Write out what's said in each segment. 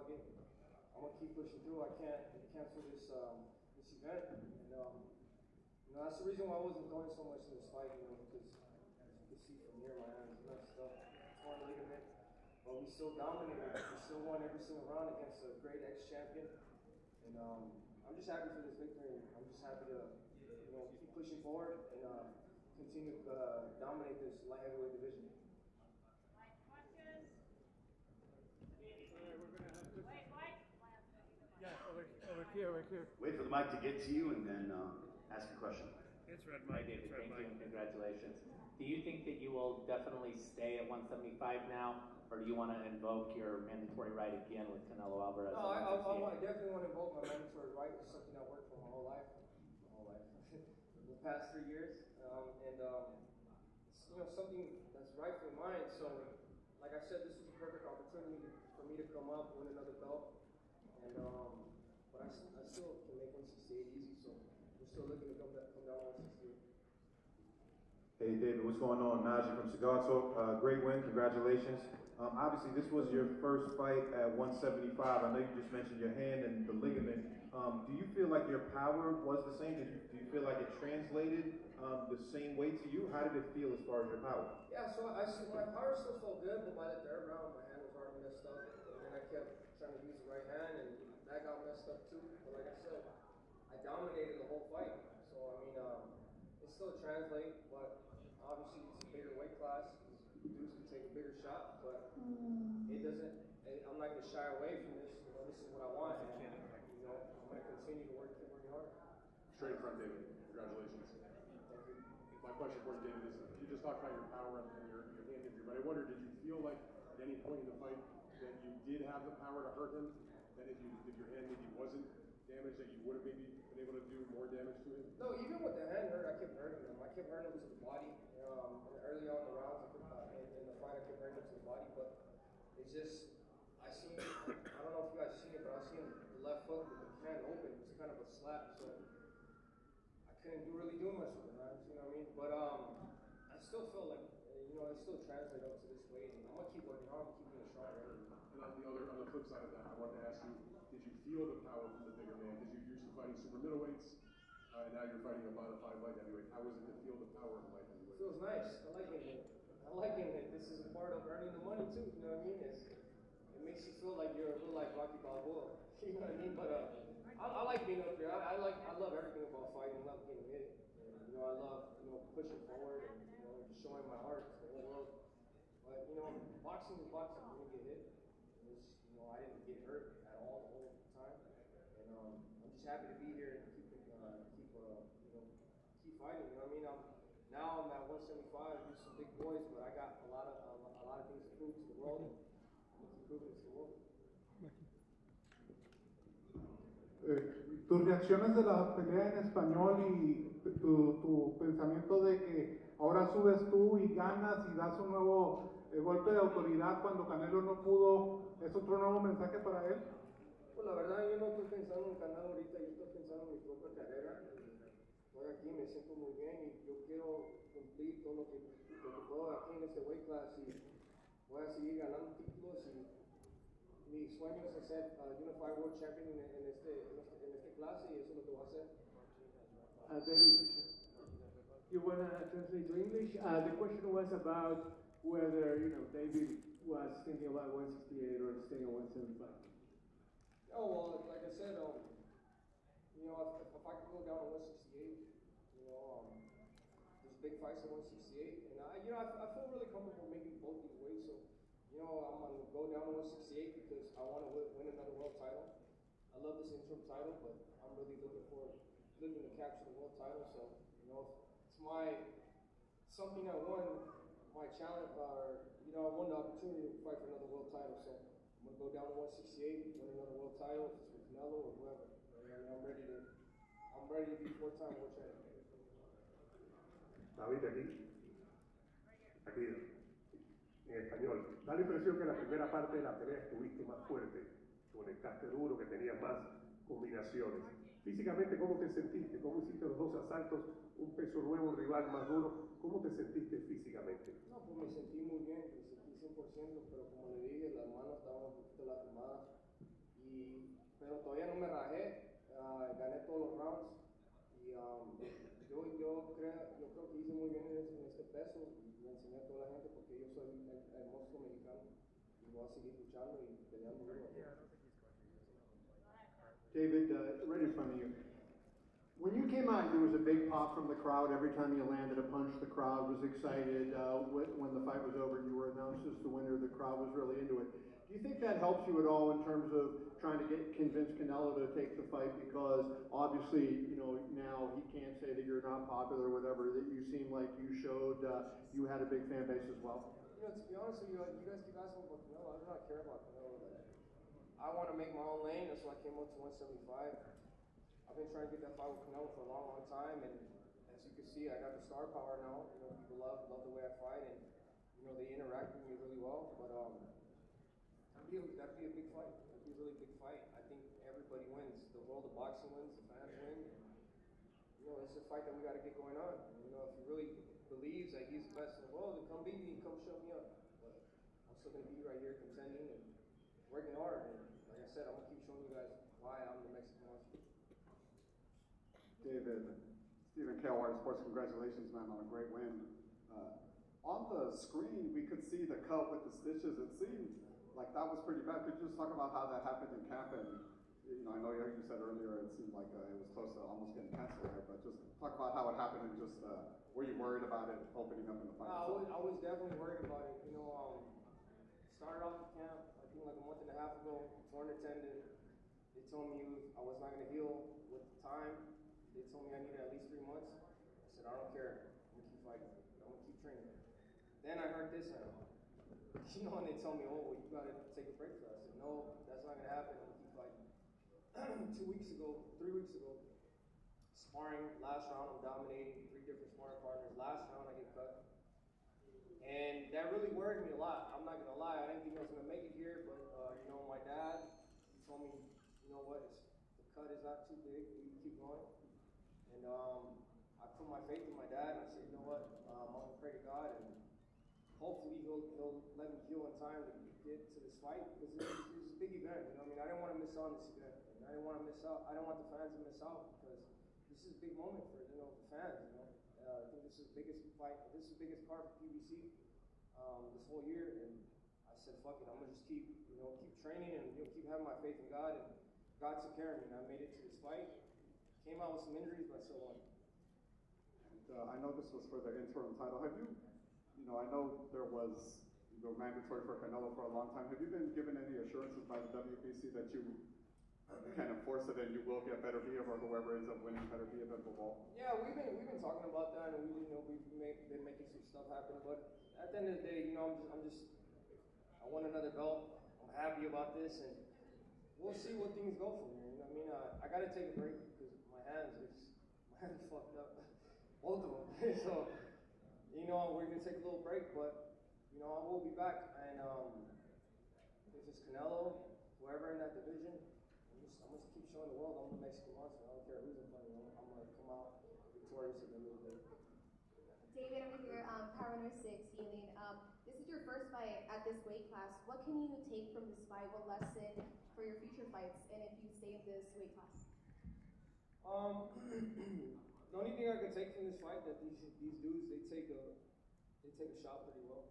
again. I'm gonna keep pushing through. I can't cancel this this event, and that's the reason why I wasn't going so much in this fight, because as you can see from here, my hand is messed up, torn ligament, but we still dominated. We still won every single round against a great ex-champion, and I'm just happy for this victory. I'm just happy to keep pushing forward and continue to dominate this light heavyweight division. Questions? Wait. Yeah, over here. Wait for the mic to get to you and then ask your question. It's red Hi, mic. David. Thank you and congratulations. Do you think that you will definitely stay at 175 now, or do you want to invoke your mandatory right again with Canelo Alvarez? No, I definitely want to invoke my mandatory right. It's something I worked for my whole life. The past 3 years, it's something that's rightfully mine. So, like I said, this is a perfect opportunity for me to come up, win another belt. And but I still can make 168 easy, so we're still looking to come down to 168. Hey David, what's going on? Najee from Cigar Talk. Great win, congratulations. Obviously, this was your first fight at 175. I know you just mentioned your hand and the ligament. Do you feel like your power was the same? Do you feel like it translated the same way to you? How did it feel as far as your power? Yeah, so my power still felt good, but by the third round, my hand was already messed up. And then I kept trying to use the right hand, and that got messed up too. But like I said, I dominated the whole fight. So, it still translates, but obviously it's a bigger weight class. Dudes can take a bigger shot, but it doesn't. I'm not going to shy away from this. This is what I want, and I'm going to continue to work hard. Straight front, David. Congratulations. Thank you. My question for you, David, is you just talked about your power and your hand injury, but I wonder, did you feel like at any point in the fight that you did have the power to hurt him? That if your hand maybe wasn't damaged, that you would have maybe been able to do more damage to him? No, even with the hand hurt, I kept hurting him. I kept hurting him to the body. Early on in the rounds, in the fight, I kept hurting him to the body, but it's just, I don't know if you guys seen it, but I seen the left hook with the hand open. It was kind of a slap, so I couldn't really do much with it, man. You know what I mean? But I still feel like, it still translates up to this weight, and I'm gonna keep working hard, I'm gonna keep getting stronger. And on the flip side of that, I wanted to ask you, did you feel the power from the bigger man? Did you used to fighting super middleweights, and now you're fighting a modified light heavyweight? How was it to feel the power of light heavyweight? It feels nice. I like it. This is a part of earning the money too. You know what I mean? It makes you feel like you're a real like Rocky Balboa. You know what I mean? But I like being up there. I love everything about fighting. I love getting hit. And, I love pushing forward and just showing my heart to the whole world. But boxing is boxing. You're gonna get hit. I didn't get hurt at all the whole time, and I'm just happy to be here and keep fighting. You know what I mean? Now I'm at 175. There's some big boys, but I got a lot of things to prove to the world. And I'm gonna keep proving it to the world. Tus reacciones de la pelea en español y tu pensamiento de que ahora subes tú y ganas y das un nuevo golpe de autoridad cuando Canelo no pudo, ¿es otro nuevo mensaje para él? Pues la verdad yo no estoy pensando en Canelo ahorita, yo estoy pensando en mi propia carrera. Estoy aquí, me siento muy bien y yo quiero cumplir todo lo que puedo aquí en este weight class y voy a seguir ganando títulos y mi sueño es ser Unified World Champion en este clase y eso es lo que voy a hacer. David, you want to translate to English? The question was about whether David was thinking about 168 or staying at 175. Oh well, like I said, if I could go down to 168, there's big fights at 168, and I feel really comfortable making both these weights. So, I'm gonna go down to 168 because I want to win another world title. I love this interim title, but I'm really looking to capture the world title. So, it's something I won. My challenge, I won the opportunity to fight for another world title, so I'm gonna go down to 168, win another world title, if it's with Canelo or whoever. I'm ready to be four-time world champion. David, aquí, en español. Da la impresión que en la primera parte de la pelea estuviste más fuerte, conectaste duro, que tenías más combinaciones. Físicamente, ¿cómo te sentiste? ¿Cómo hiciste los dos asaltos? Un peso nuevo, un rival más duro. ¿Cómo te sentiste físicamente? No, pues me sentí muy bien, me sentí 100%, pero como le dije, las manos estaban un poquito lastimadas. pero todavía no me rajé, gané todos los rounds y yo creo que hice muy bien en este peso y le enseñé a toda la gente porque yo soy el monstruo mexicano y voy a seguir luchando y peleando duro. David, right in front of you. When you came out, there was a big pop from the crowd. Every time you landed a punch, the crowd was excited. When the fight was over and you were announced as the winner, the crowd was really into it. Do you think that helps you at all in terms of trying to convince Canelo to take the fight? Because obviously, you know, now he can't say that you're not popular or whatever, that you seem like you showed you had a big fan base as well. You know, to be honest with you, you guys keep asking about Canelo. I do not care about Canelo. I want to make my own lane. That's why I came up to 175. I've been trying to get that fight with Canelo for a long, long time, and as you can see, I got the star power now. You know, people love the way I fight, and you know they interact with me really well. But that'd be a big fight. That'd be a really big fight. I think everybody wins. The world of boxing wins. The fans win. You know, it's a fight that we got to get going on. And, you know, if he really believes that he's the best in the world, then come beat me, come show me up. But I'm still gonna be right here contending and working hard. And like I said, I'm gonna keep showing you guys why I'm the Mexican monster. David, Stephen K. Wire Sports, congratulations, man, on a great win. On the screen, we could see the cut with the stitches. It seemed like that was pretty bad. Could you just talk about how that happened in camp? And you know, I know you said earlier it seemed like it was close to almost getting canceled there, but just talk about how it happened and just were you worried about it opening up in the fight? I was definitely worried about it. You know, started off the camp, I think like a month and a half ago, torn a tendon. They told me I was not going to heal with the time. They told me I needed at least 3 months. I said, I don't care. I'm going to keep fighting. I'm going to keep training. Then I heard this, you know, and they told me, oh, well, you got to take a break for that. I said, no, that's not going to happen. I'm going to keep fighting. 3 weeks ago, sparring, last round, I'm dominating 3 different sparring partners. Last round, I get cut. And that really worried me a lot. I'm not going to lie. I didn't think I was going to make it here, but, you know, my dad, he told me, you know what, the cut is not too big. We can keep going. And I put my faith in my dad, and I said, you know what, I'm going to pray to God, and hopefully he'll let me heal in time to get to this fight, because this is a big event, you know what I mean? I didn't want to miss out on this event, and I didn't want to miss out, I didn't want the fans to miss out, because this is a big moment for, you know, the fans, you know? I think this is the biggest fight, this is the biggest card for PBC this whole year, and I said, fuck it, I'm going to just keep training, and keep having my faith in God, and God took care of me, and I made it to this fight. Came out with some injuries, but I still won. And I know this was for the interim title. Have you, you know, I know there was mandatory for Canelo for a long time. Have you been given any assurances by the WBC that you can enforce it and you will get better via, or whoever ends up winning better via than Bivol? Yeah, we've been talking about that, and we've been making some stuff happen. But at the end of the day, you know, I won another belt. I'm happy about this, and we'll see what things go from here. You know what I mean? I got to take a break because my hands fucked up, both of them. So, you know, we're gonna take a little break, but you know, I will be back. And if it's Canelo, whoever in that division, I'm gonna keep showing the world I'm the Mexican monster. I don't care who's in front of me. I'm gonna come out victorious at the end of the day. David, over here, Power Winner 6, Elie. This is your first fight at this weight class. What can you take from this fight? What lesson for your future fights, and if you stay in this weight class? The only thing I can take from this fight that these dudes they take a shot pretty well.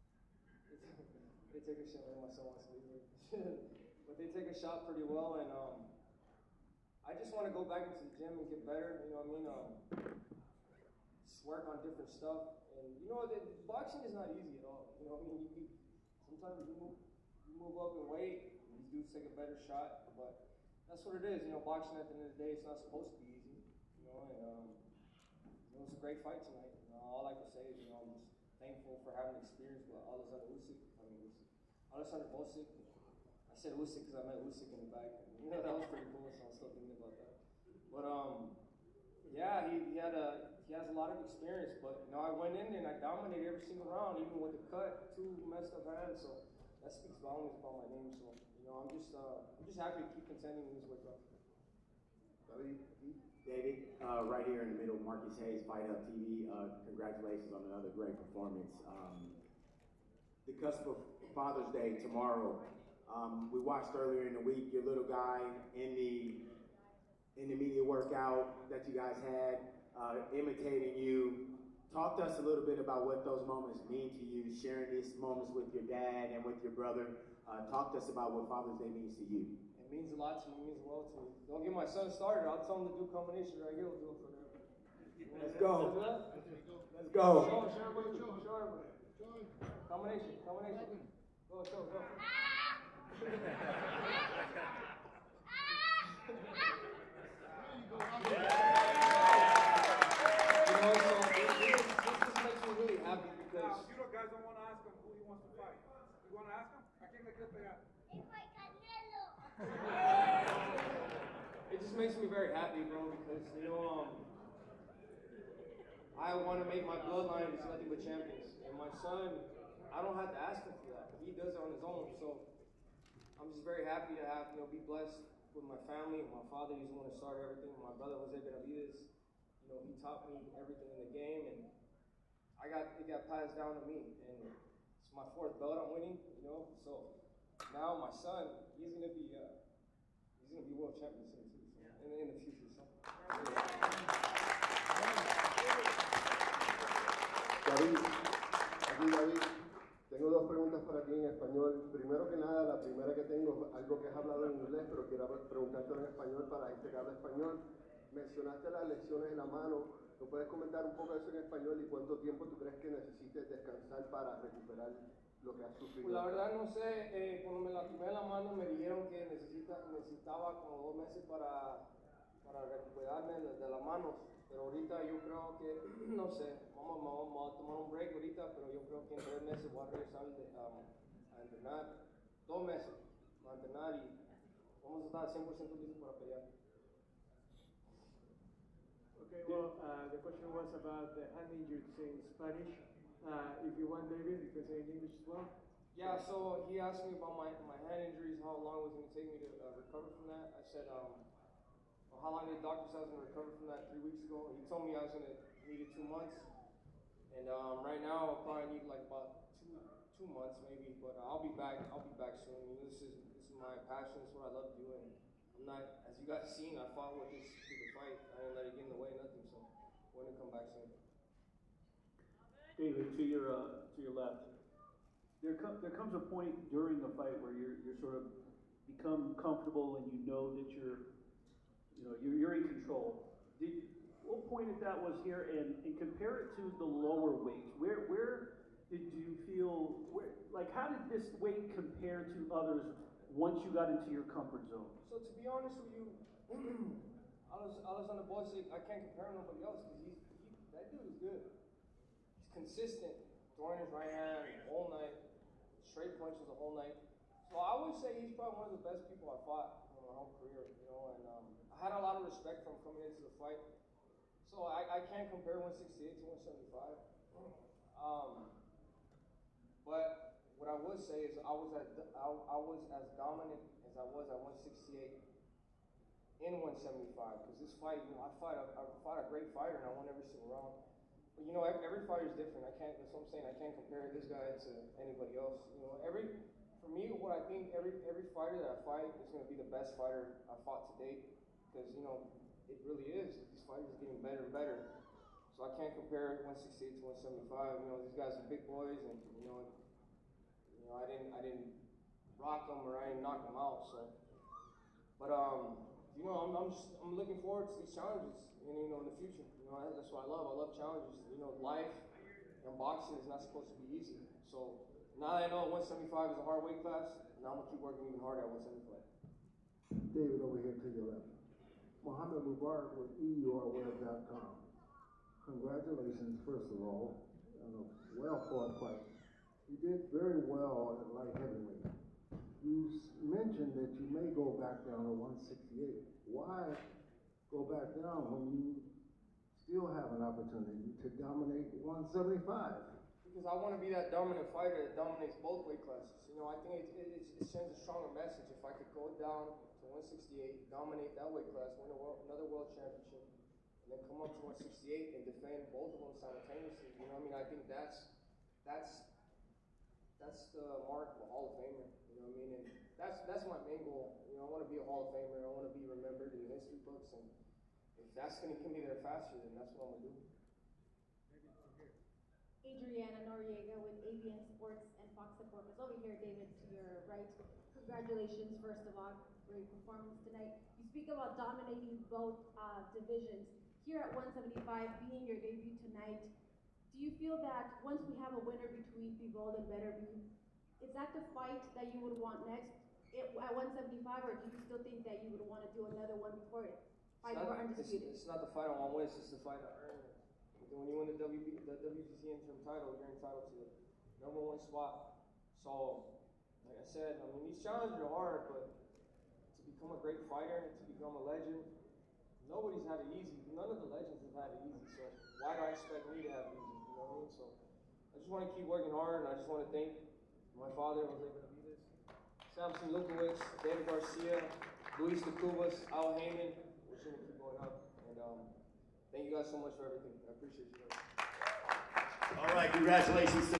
They take a shot. My son wants to leave, but they take a shot pretty well, and I just want to go back into the gym and get better. You know what I mean? Just work on different stuff, and you know boxing is not easy at all. You know what I mean? Sometimes you move up in weight. These dudes take a better shot, but that's what it is, you know, boxing at the end of the day, it's not supposed to be easy, you know, and it was a great fight tonight. You know, all I can say is, you know, I'm just thankful for having experience with Alexander Usyk. Alexander Usyk. I said Usyk because I met Usyk in the back. You know, that was pretty cool, so I'm still thinking about that. But, yeah, he has a lot of experience, but, you know, I went in and I dominated every single round, even with the cut, 2 messed up hands, so that speaks volumes about my name, so. You know, I'm just happy to keep contending in this weight class. David, right here in the middle, Marcus Hayes, Fight Hub TV. Congratulations on another great performance. The cusp of Father's Day tomorrow. We watched earlier in the week your little guy in the media workout that you guys had, imitating you. Talk to us a little bit about what those moments mean to you, sharing these moments with your dad and with your brother. Talk to us about what Father's Day means to you. It means a lot to me, it means well to me. Don't get my son started, I'll tell him to do combination right here, we'll do it for them. Let's go. Let's go. Show everybody. Combination. Go. You guys don't want to ask him who he wants to fight. You want to ask him? ¿A quién le quieres pegar? It just makes me very happy, bro, because, I want to make my bloodline just nothing but champions. And my son, I don't have to ask him for that. He does it on his own. So I'm just very happy to have, be blessed with my family. My father, he's the one who started everything. My brother, BENAVIDEZ, he taught me everything in the game. And it got passed down to me, and it's my 4th belt I'm winning, So now my son, he's gonna be world champion soon too, in the future. So. David, tengo 2 preguntas para ti en español. Primero que nada, la primera que tengo, algo que has hablado en inglés, pero quiero preguntártelo en español para gente que habla español. Mencionaste las lesiones en la mano. ¿No puedes comentar un poco de eso en español y cuánto tiempo tú crees que necesites descansar para recuperar lo que has sufrido? Pues la verdad no sé, cuando me lastimé la mano me dijeron que necesitaba como 2 meses para recuperarme de las manos, pero ahorita yo creo que, no sé, vamos a tomar un break ahorita, pero yo creo que en 3 meses voy a regresar a entrenar, 2 meses a entrenar y vamos a estar 100% listos para pelear. Okay, well, the question was about the hand injury, say in Spanish. If you want, David, you can say in English as well. Yeah, so he asked me about my hand injuries, how long it was going to take me to recover from that. I said, how long did the doctor say I was going to recover from that 3 weeks ago? He told me I was going to need it 2 months. And right now, I'll probably need like about two months maybe, but I'll be back soon. This is my passion, it's what I love doing. I'm not, as you guys seen, I fought with this stupid fight. I didn't let it get in the way, nothing, so we're going to come back soon. David, to your left, there comes a point during the fight where you're sort of become comfortable and you know that you're in control. What point that was here, and compare it to the lower weights? Where did you feel, how did this weight compare to others once you got into your comfort zone? So to be honest with you, Alexander Bosic, I can't compare him to nobody else because that dude is good. He's consistent, throwing his right hand the whole night, straight punches the whole night. So I would say he's probably one of the best people I fought in my whole career, and I had a lot of respect for him coming into the fight. So I can't compare 168 to 175. But what I would say is I was as dominant as I was at 168 in 175, because this fight, I fought a great fighter and I won every single round. But every fighter is different. That's what I'm saying. I can't compare this guy to anybody else. For me, what I think every fighter that I fight is going to be the best fighter I fought to date, because it really is. These fighters are getting better and better. So I can't compare 168 to 175. These guys are big boys, and I didn't rock them or I didn't knock them out. So, but I'm looking forward to these challenges. In the future. That's what I love. I love challenges. Life and boxing is not supposed to be easy. So now that I know 175 is a hard weight class, now I'm gonna keep working even harder at 175. David, over here to your left. Mohammed Mubarak with EURWeb.com. Congratulations, first of all, on a well-fought fight. You did very well at light heavyweight. You mentioned that you may go back down to 168. Why go back down when you still have an opportunity to dominate 175? Because I want to be that dominant fighter that dominates both weight classes. I think it sends a stronger message if I could go down to 168, dominate that weight class, win another world championship, and then come up to 168 and defend both of them simultaneously. I think that's that's the mark of a Hall of Famer. You know what I mean? And that's my main goal. You know, I want to be a Hall of Famer. I want to be remembered in the history books, and if that's going to get me there faster, then that's what I'm going to do. Adriana Noriega with ABN Sports and Fox Sports. Over here, David, to your right. Congratulations, first of all. Great performance tonight. You speak about dominating both divisions. Here at 175, being your debut tonight, do you feel that once we have a winner between Bivol and Beterbiev, is that the fight that you would want next at 175, or do you still think that you would want to do another one before it? Fight for undisputed. It's not the fight I want to win, it's just the fight I earn. When you win the WBC interim title, you're entitled to the #1 spot. So, like I said, I mean, these challenges are hard, but to become a great fighter, to become a legend, nobody's had it easy. None of the legends have had it easy, so why do I expect me to have it easy? You know what I mean? So, I just want to keep working hard, and I just want to thank my father, Jose Benavidez, Samson Lukowicz, David Garcia, Luis de Cubas, Al Heyman. We're going to keep going up, and thank you guys so much for everything. I appreciate you guys. All right, congratulations to